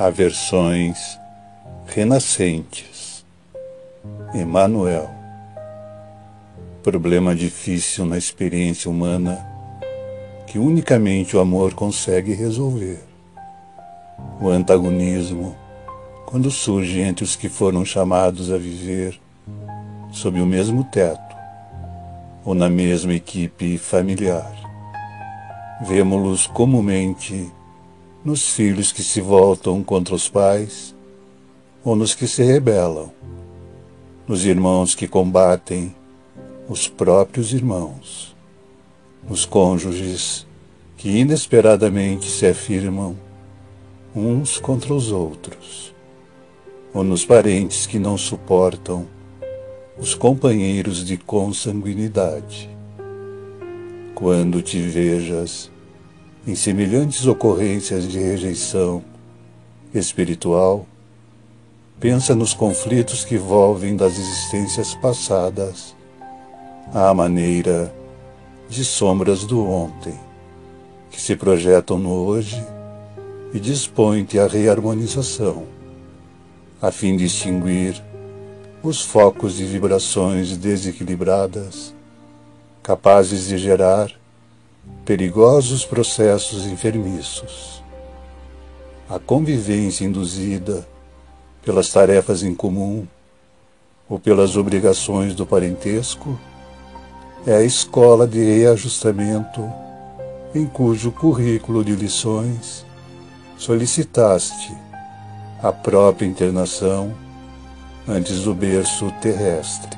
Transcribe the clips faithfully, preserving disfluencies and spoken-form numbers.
Há versões renascentes. Emmanuel. Problema difícil na experiência humana que unicamente o amor consegue resolver. O antagonismo, quando surge entre os que foram chamados a viver sob o mesmo teto ou na mesma equipe familiar. Vemo-los comumente nos filhos que se voltam contra os pais ou nos que se rebelam, nos irmãos que combatem os próprios irmãos, nos cônjuges que inesperadamente se afirmam uns contra os outros, ou nos parentes que não suportam os companheiros de consanguinidade. Quando te vejas em semelhantes ocorrências de rejeição espiritual, pensa nos conflitos que volvem das existências passadas à maneira de sombras do ontem, que se projetam no hoje e dispõem-te à reharmonização, a fim de extinguir os focos de vibrações desequilibradas, capazes de gerar perigosos processos enfermiços. A convivência induzida pelas tarefas em comum ou pelas obrigações do parentesco é a escola de reajustamento em cujo currículo de lições solicitaste a própria internação antes do berço terrestre.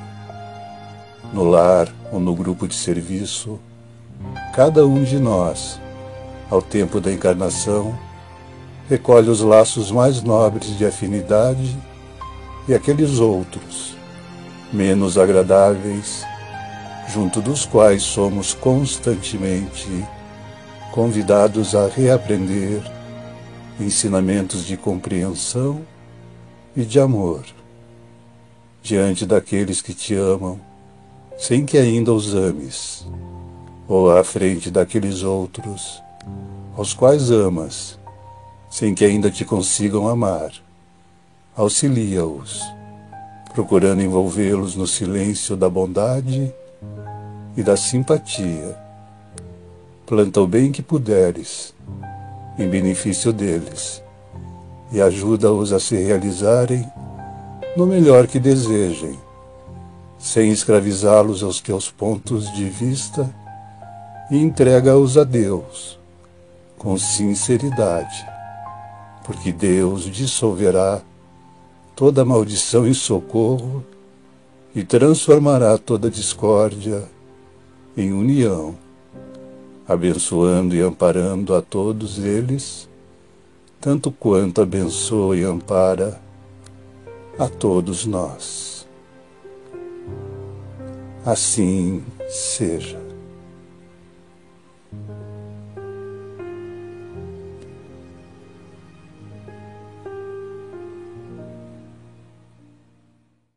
No lar ou no grupo de serviço, cada um de nós, ao tempo da encarnação, recolhe os laços mais nobres de afinidade e aqueles outros, menos agradáveis, junto dos quais somos constantemente convidados a reaprender ensinamentos de compreensão e de amor, diante daqueles que te amam, sem que ainda os ames, ou à frente daqueles outros, aos quais amas, sem que ainda te consigam amar. Auxilia-os, procurando envolvê-los no silêncio da bondade e da simpatia. Planta o bem que puderes, em benefício deles, e ajuda-os a se realizarem no melhor que desejem, sem escravizá-los aos teus pontos de vista, e entrega-os a Deus, com sinceridade, porque Deus dissolverá toda maldição em socorro e transformará toda discórdia em união, abençoando e amparando a todos eles, tanto quanto abençoa e ampara a todos nós. Assim seja.